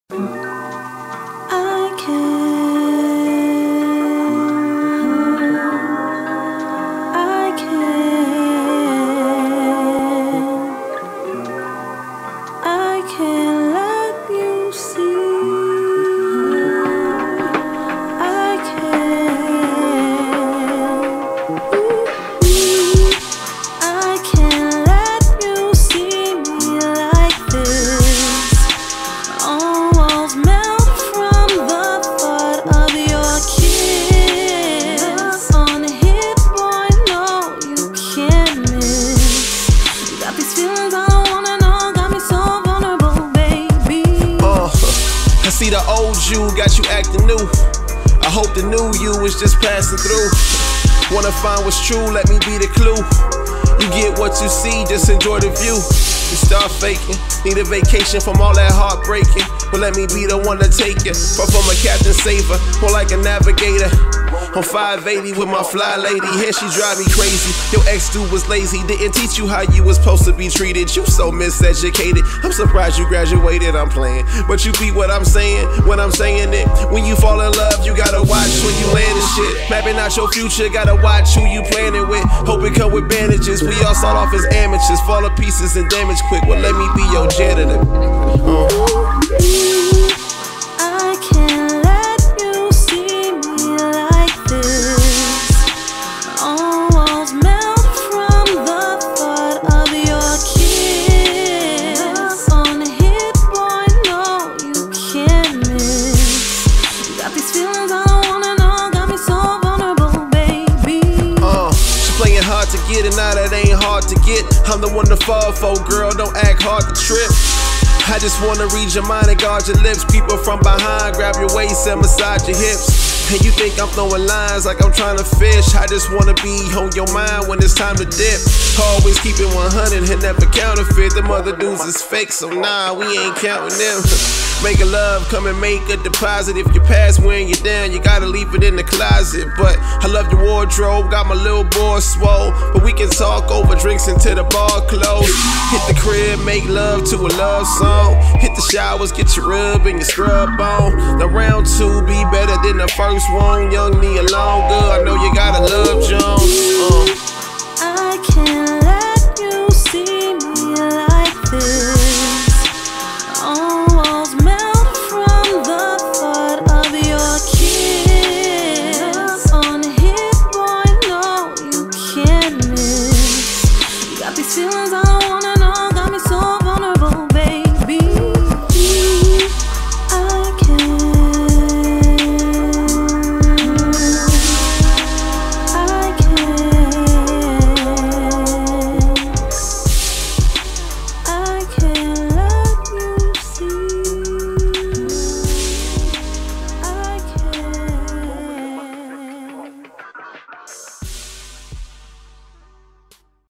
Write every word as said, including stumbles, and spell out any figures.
I can't, I can't, I can't let you see. I can't, I can't let you see me like this. Almost melt from the thought of your kiss. On a hit, boy, no, you can't miss. You got these feelings I don't wanna know, got me so vulnerable, baby. Uh, I see the old you got you acting new. I hope the new you is just passing through. Wanna find what's true, let me be the clue. You get what you see, just enjoy the view. You start faking, need a vacation from all that heartbreaking. But let me be the one to take it. Far from a captain saver, more like a navigator. I'm five eighty with my fly lady, and she drive me crazy. Your ex-dude was lazy, didn't teach you how you was supposed to be treated. You so miseducated, I'm surprised you graduated, I'm playing. But you be what I'm saying, when I'm saying it. When you fall in love, you gotta watch when you land and shit. Mapping out your future, gotta watch who you planning with. Hope it come with bandages, we all start off as amateurs. Fall to pieces and damage quick, well let me be your janitor. uh. I can't let you see me like this. Almost melt from the thought of your kiss. On a hit, boy, no, you can't miss. You got these feelings I don't wanna know, got me so vulnerable, baby. Uh, she playing hard to get, and now that ain't hard to get. I'm the one to fall for, girl, don't act hard to trip. I just wanna read your mind and guard your lips. People from behind, grab your waist and massage your hips. And you think I'm throwing lines like I'm trying to fish. I just wanna be on your mind when it's time to dip. Always keep it one hundred and never counterfeit. Them other dudes is fake, so nah, we ain't counting them. Make a love, come and make a deposit. If you pass when you're down, you gotta leave it in the closet. But I love your wardrobe, got my little boy swole. But we can talk over drinks until the bar close. Hit the crib, make love to a love song. Hit the showers, get your rub and your scrub on. The round two be better than the first one. Young me alone, good, I know you gotta love Jones. uh.